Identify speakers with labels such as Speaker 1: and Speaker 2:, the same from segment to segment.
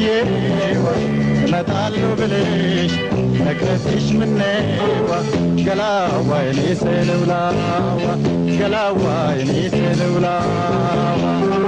Speaker 1: አንቺዬዋ እመጣለሁ ብለሽ ነግረሽሽ ምነዋ ገላዋ የኔ ሰለውላዋ ገላዋ የኔ ሰለውላዋ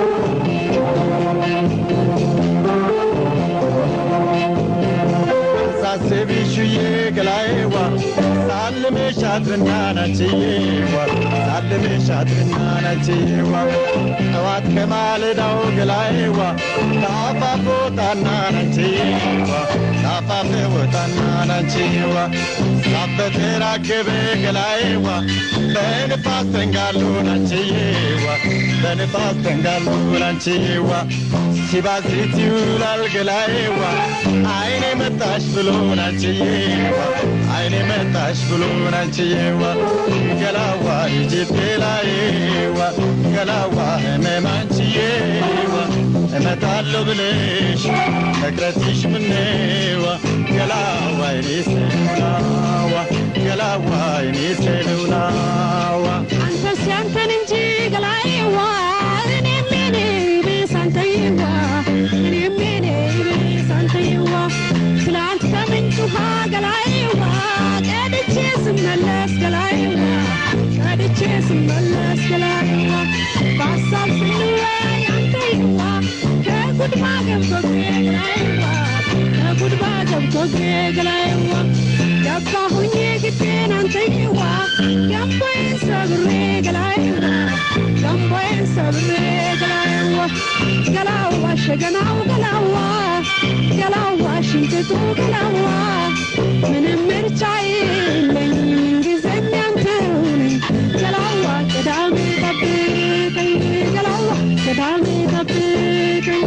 Speaker 1: ሳስብሽዬ ገላዬዋ ሳልምሽ አድርና ናንቺዬዋ ሳልምሽ አድርና ናንቺዬዋ ጠዋት ከማለዳው ገላዬዋ ታፋፍ ወጣና ናንቺዬዋ ታፋፍ ወጣና ናንቺዬዋ ሳበተራገበ ገላዬዋ በንፋስ ተንጋሎ ናንቺዬዋ በንፋስ ተንጋሎ ናንቺዬዋ ሲባዝት ይውላል ገላዬዋ አይኔ መጣሽ ብሎ ናንቺዬዋ አይኔ መጣሽ ብሎ ናንቺዬዋ ገላዋ ልጅቴ ላዬዋ ገላዋ ህመም አንቺዬዋ እመጣለሁ ብለሽ ነግረሽሽ ምነዋ ገላዋ የኔ ሰለውላዋ ገላዋ የኔ ሰለውላዋ
Speaker 2: አንተስ ያንተን እንጂ ገላዬዋ እኔም የኔ ብስ አንተዬዋ እኔም የኔ ብስ አንተዬዋ ትላንት ከምንጭ ውሃ ገላዬዋ ቀድቼ ስመለስ ገላዬዋ ቀድቼ ስመለስ ገላዬዋ በሀሳብ ስንወያይ አንተዬዋ ከጉድማ ገብቶጌ ገላዬዋ ከጉድማ ገብቶጌ ገላዬዋ ገባሁኝ ግቤን አንተዬዋ ገንቦዬን ሰብሬ ገላዬዋ ገንቦዬን ሰብሬ ገላዬዋ ገላዋ ሸገናው ገላዋ ገላዋ ሽንጥጡ ገላዋ ምንም ምርጫ የለኝም ምንጊዜም ያንተው ነኝ ገላዋ ቅዳሜ ጠብቀኝ ገላዋ ቅዳሜ ጠብቀኝ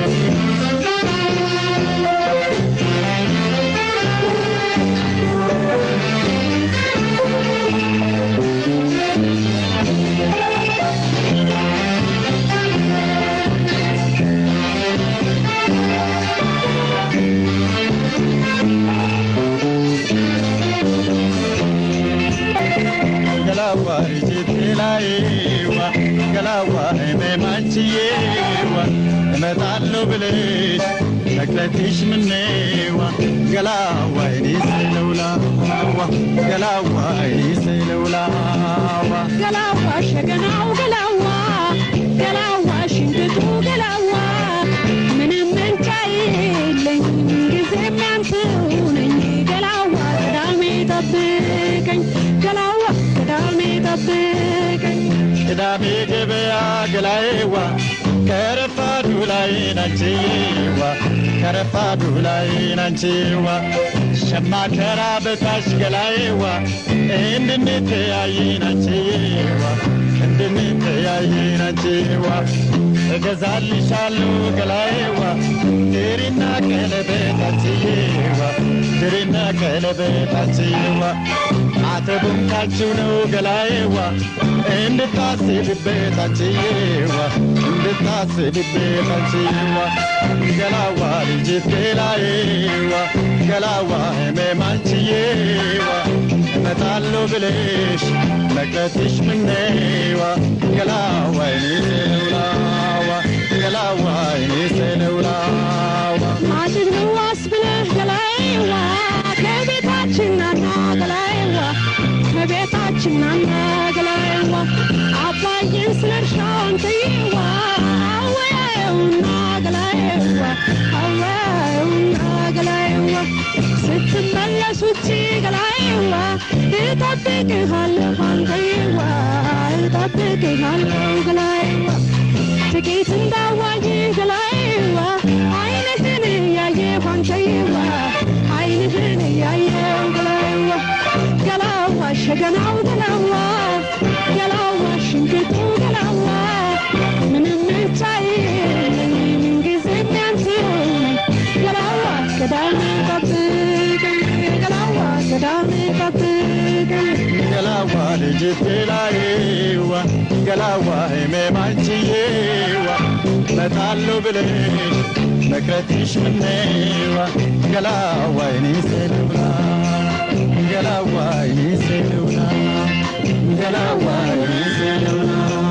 Speaker 1: ገላዋ ልጅቴ ላዬዋ ገላዋ ህመም አንቺዬዋ እመጣለሁ ብለሽ ነግረሽሽ ምነዋ ገላዋ የኔ ሰለውላዋ ገላዋ የኔ ሰለውላዋ
Speaker 2: ገላዋ ሸገናው ገላዋ ገላዋ ሽንጥጡ ገላዋ ምንም ምርጫ የለኝም ጊዜም ያንተው ነኝ ገላዋ ቅዳሜ ጠብቀኝ ገላዋ ቅዳሜ ጠብቀኝ
Speaker 1: ቅዳሜ ገበያ ገላዬዋ ከረፋዱ ላይ ናንቺዬዋ ከረፋዱ ላይ ናንቺዬዋ ሸማከራ በታች ገላዬዋ እንድንተያይ ናንቺዬዋ እንድንተያይ ናንቺዬዋ እገዛልሻለሁ ገላዬዋ ድሪና ቀለበት አንቺዬዋ ድሪና ቀለበት አንቺዬዋ አተቡም ካንቺው ነው ገላዬዋ እንድታስብበት አንቺዬዋ እንድታስብበት አንቺዬዋ ገላዋ ልጅቴ ላዬዋ ገላዋ ህመም አንቺዬዋ እመጣለሁ ብለሽ ነግረሽሽ ምነዋ ገላዋ የኔ ሰለውላዋ ገላዋ የኔ ሰለውላዋ
Speaker 2: ማጭድ ነው አስብለህ ገላዬዋ ከቤታችን ናና ገላዬዋ ከቤታችን ናና ገላዬዋ አባዬን ስለ እርሻው አንተዬዋ አወያየውና ገላዬዋ አወያየውና ገላዬዋ ስትመለስ ውጪ ገላዬዋ እጠብቅሃለሁ አንተዬዋ እጠብቅሃለሁ ገላዬዋ ጥቂት እንዳዋይ ገላዬዋ አይንህን እያየሁ አንተዬዋ አይንህን እያየሁ ገላዬዋ ገላዋ ሸገናው ገላዋ ገላዋ ሽንጥጡ ገላዋ ምንም ምርጫ የለኝም ምንጊዜም ያንተው ነኝ ገላዋ ቅዳሜ ጠብቀኝ ገላዋ ቅዳሜ ጠብቀኝ
Speaker 1: ገላዋ ልጅቴ ላዬዋ ገላዋ ህመም አንቺዬዋ እመጣለሁ ብለሽ ነግረሽሽ ምነዋ ገላዋ የኔ ሰለውላዋ ገላዋ የኔ ሰለውላዋ ገላዋ የኔ ሰለውላዋ